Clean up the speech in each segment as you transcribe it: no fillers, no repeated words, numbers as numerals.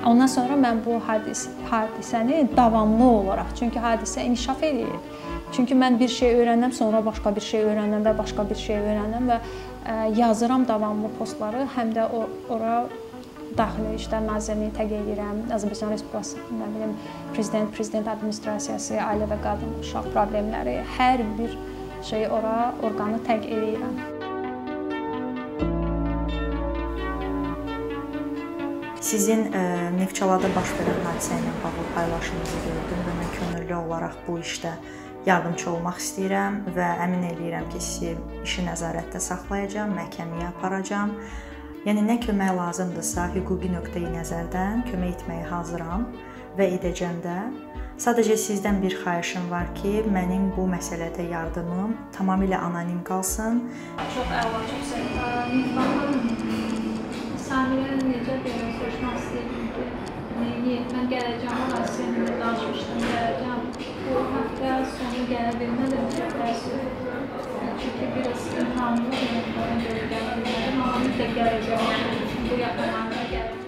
Ondan sonra mən bu hadisəni davamlı olaraq, çünki hadisə inkişaf edir. Çünki mən bir şey öyrənəm, sonra başqa bir şey öyrənəm və başqa bir şey öyrənəm və yazıram davamlı postları, həm də ora Daxili İşlər Nazirliyi təqdim edirəm, Azərbaycan Respublikası, nə bilim, prezident administrasiyası, ailə və qadın uşaq problemləri, hər bir şeyi ora, orqanı təqdim edirəm. Sizin Neftçalada baş verən hadisə ilə bağlı paylaşımınızı gördüm və mən könüllü olaraq bu işdə yardımcı olmaq istəyirəm və əmin eləyirəm ki, sizi işi nəzarətdə saxlayacağam, məhkəməyə aparacağam. Yəni, nə kömək lazımdırsa, hüquqi nöqteyi nəzərdən kömək etməyə hazıram və edəcəm də. Sadəcə sizdən bir xahişim var ki, mənim bu məsələdə yardımım tamamilə anonim qalsın. Çox əla, çox sevdim. Samirə necə belə soruşmaq istəyirdim ki, mən gələcəm, Asiyanla danışmışdım, gələcəm. Bu həftə sonu gələ bilmədim, çünki biraz imkanım ona görə gələ bilmədim, amma mütləq gələcəm, bu yaxınlarda gələcəm.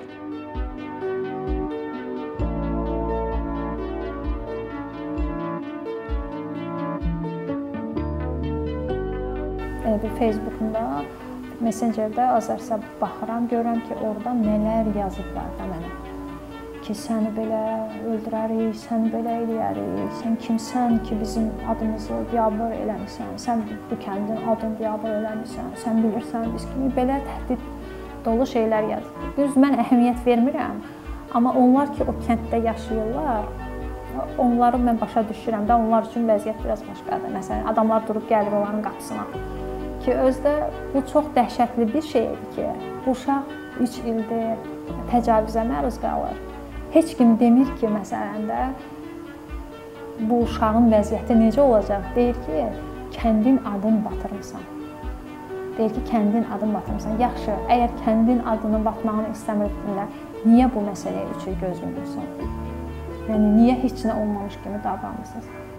Facebook'unda, Messenger'də azərsə baxıram, görürəm ki, orada nələr yazıblar da mənə. Ki, səni belə öldürərik, səni belə eləyərik, sən kimsən ki, bizim adımızı biabır eləmirsən, sən bu kəndin adını biabır eləmirsən, sən bilirsən, biz kimi belə təhdid dolu şeylər yazır. Düz, mən əhəmiyyət vermirəm, amma onlar ki, o kənddə yaşayırlar, onları mən başa düşürəm də, onlar üçün vəziyyət biraz başqadır. Məsələn, adamlar durub gəlir onların qapısına. Ki, özdə bu çox dəhşətli bir şeydir ki, bu uşaq 3 ildir təcavüzə məruz qalır. Heç kim demir ki, məsələn də, bu uşağın vəziyyəti necə olacaq? Deyir ki, kəndin adını batırmısan. Deyir ki, kəndin adını batırmısan. Yaxşı, əgər kəndin adını batmağını istəmirdirlər, niyə bu məsələyə 3 il göz yumursan? Yəni, niyə heç nə olmamış kimi davranırsınız?